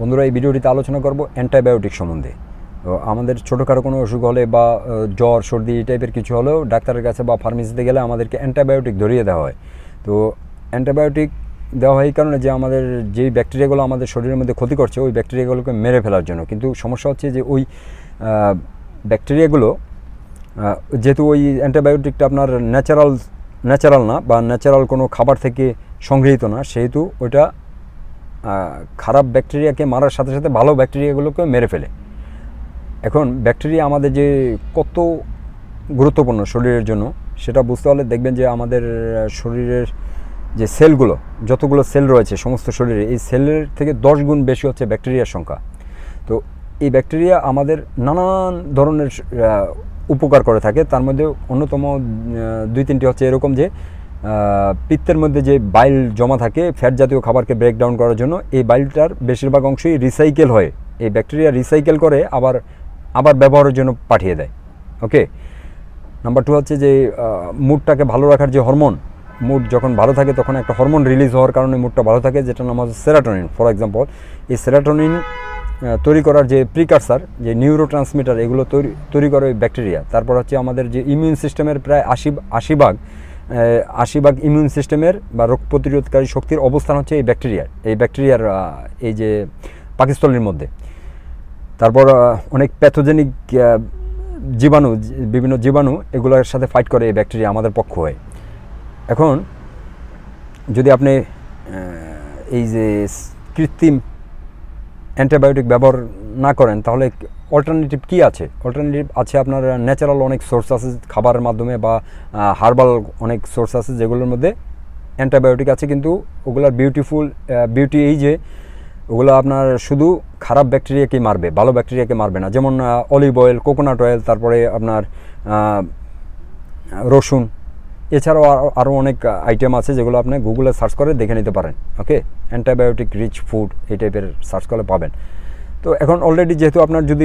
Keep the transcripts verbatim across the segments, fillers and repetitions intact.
বন্ধুরা এই ভিডিওটিতে আলোচনা করব অ্যান্টিবায়োটিক সম্বন্ধে। তো আমাদের ছোটোখাটো কোনো অসুখ হলে বা জ্বর সর্দি এই টাইপের কিছু হলেও ডাক্তারের কাছে বা ফার্মেসিতে গেলে আমাদেরকে অ্যান্টিবায়োটিক ধরিয়ে দেওয়া হয়। তো অ্যান্টিবায়োটিক দেওয়া হয় এই কারণে যে আমাদের যেই ব্যাকটেরিয়াগুলো আমাদের শরীরের মধ্যে ক্ষতি করছে ওই ব্যাকটেরিয়াগুলোকে মেরে ফেলার জন্য। কিন্তু সমস্যা হচ্ছে যে ওই ব্যাকটেরিয়াগুলো যেহেতু ওই অ্যান্টিবায়োটিকটা আপনার ন্যাচারাল ন্যাচারাল না বা ন্যাচারাল কোনো খাবার থেকে সংগৃহীত না, সেহেতু ওইটা খারাপ ব্যাকটেরিয়াকে মারার সাথে সাথে ভালো ব্যাকটেরিয়াগুলোকে মেরে ফেলে। এখন ব্যাকটেরিয়া আমাদের যে কত গুরুত্বপূর্ণ শরীরের জন্য সেটা বুঝতে হলে দেখবেন যে আমাদের শরীরের যে সেলগুলো, যতগুলো সেল রয়েছে সমস্ত শরীরে, এই সেলের থেকে দশ গুণ বেশি হচ্ছে ব্যাকটেরিয়ার সংখ্যা। তো এই ব্যাকটেরিয়া আমাদের নানান ধরনের উপকার করে থাকে। তার মধ্যে অন্যতম দুই তিনটি হচ্ছে এরকম যে পিত্তের মধ্যে যে বাইল জমা থাকে ফ্যাট জাতীয় খাবারকে ব্রেকডাউন করার জন্য, এই বাইলটার বেশিরভাগ অংশই রিসাইকেল হয়ে এই ব্যাকটেরিয়া রিসাইকেল করে আবার আবার ব্যবহারের জন্য পাঠিয়ে দেয়। ওকে, নাম্বার টু হচ্ছে যে মুডটাকে ভালো রাখার যে হরমোন, মুড যখন ভালো থাকে তখন একটা হরমোন রিলিজ হওয়ার কারণে মুডটা ভালো থাকে, যেটার নাম হচ্ছে সেরাটোনিন। ফর এক্সাম্পল, এই সেরাটোনিন তৈরি করার যে প্রিকারসার, যে নিউরো ট্রান্সমিটার, এগুলো তৈরি তৈরি করে ওই ব্যাকটেরিয়া। তারপর হচ্ছে আমাদের যে ইমিউন সিস্টেমের প্রায় আশি আশি ভাগ আশি ভাগ ইমিউন সিস্টেমের বা রোগ প্রতিরোধকারী শক্তির অবস্থান হচ্ছে এই ব্যাকটেরিয়ার এই ব্যাকটেরিয়ার এই যে পাকস্থলীর মধ্যে। তারপর অনেক প্যাথোজেনিক জীবাণু, বিভিন্ন জীবাণু, এগুলোর সাথে ফাইট করে এই ব্যাকটেরিয়া আমাদের পক্ষ হয়ে। এখন যদি আপনি এই যে কৃত্রিম অ্যান্টিবায়োটিক ব্যবহার না করেন তাহলে অল্টারনেটিভ কী আছে? অল্টারনেটিভ আছে আপনার ন্যাচারাল অনেক সোর্স আছে খাবারের মাধ্যমে, বা হার্বাল অনেক সোর্স আছে যেগুলোর মধ্যে অ্যান্টিবায়োটিক আছে। কিন্তু ওগুলার বিউটিফুল বিউটি এই যে ওগুলো আপনার শুধু খারাপ ব্যাকটেরিয়াকে মারবে, ভালো ব্যাকটেরিয়াকে মারবে না। যেমন অলিভ অয়েল, কোকোনাট অয়েল, তারপরে আপনার রসুন, এছাড়াও আরও অনেক আইটেম আছে যেগুলো আপনি গুগলে সার্চ করে দেখে নিতে পারেন। ওকে, অ্যান্টিবায়োটিক রিচ ফুড এই টাইপের সার্চ করলে পাবেন। তো এখন অলরেডি যেহেতু আপনার যদি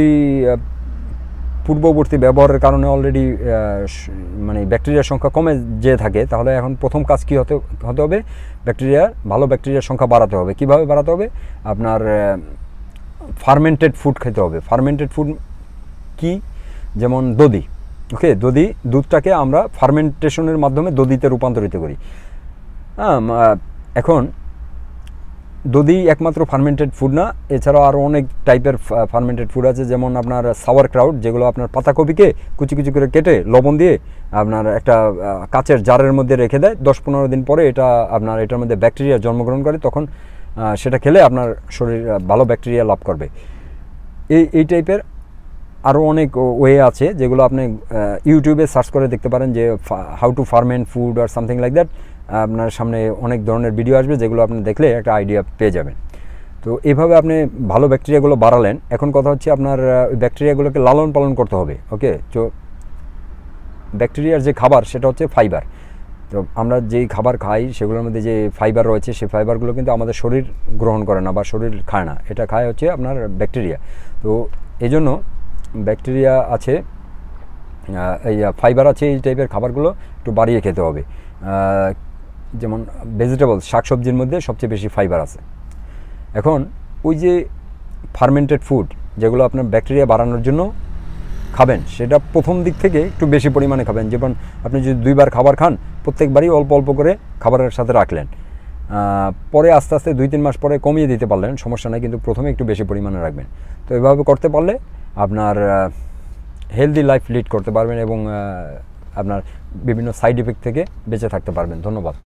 পূর্ববর্তী ব্যবহারের কারণে অলরেডি মানে ব্যাকটেরিয়ার সংখ্যা কমে যেয়ে থাকে, তাহলে এখন প্রথম কাজ কী হতে হতে হবে? ব্যাকটেরিয়ার ভালো ব্যাকটেরিয়ার সংখ্যা বাড়াতে হবে। কীভাবে বাড়াতে হবে? আপনার ফার্মেন্টেড ফুড খেতে হবে। ফার্মেন্টেড ফুড কি? যেমন দধি। ওকে, দধি, দুধটাকে আমরা ফার্মেন্টেশনের মাধ্যমে দধিতে রূপান্তরিত করি। হ্যাঁ, এখন দধি একমাত্র ফার্মেন্টেড ফুড না, এছাড়াও আরও অনেক টাইপের ফার্মেন্টেড ফুড আছে। যেমন আপনার সাওয়ার ক্রাউট, যেগুলো আপনার পাতাকপিকে কুচি কুচি করে কেটে লবণ দিয়ে আপনার একটা কাচের জারের মধ্যে রেখে দেয়। দশ পনেরো দিন পরে এটা আপনার এটার মধ্যে ব্যাকটেরিয়া জন্মগ্রহণ করে, তখন সেটা খেলে আপনার শরীর ভালো ব্যাকটেরিয়া লাভ করবে। এই এই টাইপের আরও অনেক ওয়ে আছে যেগুলো আপনি ইউটিউবে সার্চ করে দেখতে পারেন, যে হাউ টু ফার্মেন্ট ফুড আর সামথিং লাইক দ্যাট। আপনার সামনে অনেক ধরনের ভিডিও আসবে যেগুলো আপনি দেখলে একটা আইডিয়া পেয়ে যাবেন। তো এইভাবে আপনি ভালো ব্যাকটেরিয়াগুলো বাড়ালেন। এখন কথা হচ্ছে আপনার ওই ব্যাকটেরিয়াগুলোকে লালন পালন করতে হবে। ওকে, তো ব্যাকটেরিয়ার যে খাবার সেটা হচ্ছে ফাইবার। তো আমরা যেই খাবার খাই সেগুলোর মধ্যে যে ফাইবার রয়েছে, সেই ফাইবারগুলো কিন্তু আমাদের শরীর গ্রহণ করে না বা শরীর খায় না, এটা খায় হচ্ছে আপনার ব্যাকটেরিয়া। তো এই জন্য ব্যাকটেরিয়া আছে, এই ফাইবার আছে, এই টাইপের খাবারগুলো একটু বাড়িয়ে খেতে হবে। যেমন ভেজিটেবলস, শাকসবজির মধ্যে সবচেয়ে বেশি ফাইবার আছে। এখন ওই যে ফার্মেন্টেড ফুড যেগুলো আপনার ব্যাকটেরিয়া বাড়ানোর জন্য খাবেন, সেটা প্রথম দিক থেকে একটু বেশি পরিমাণে খাবেন। যেমন আপনি যদি দুইবার খাবার খান, প্রত্যেকবারই অল্প অল্প করে খাবারের সাথে রাখলেন, পরে আস্তে আস্তে দুই তিন মাস পরে কমিয়ে দিতে পারলেন, সমস্যা নেই, কিন্তু প্রথমে একটু বেশি পরিমাণে রাখবেন। তো এভাবে করতে পারলে আপনার হেলদি লাইফ লিড করতে পারবেন এবং আপনার বিভিন্ন সাইড ইফেক্ট থেকে বেঁচে থাকতে পারবেন। ধন্যবাদ।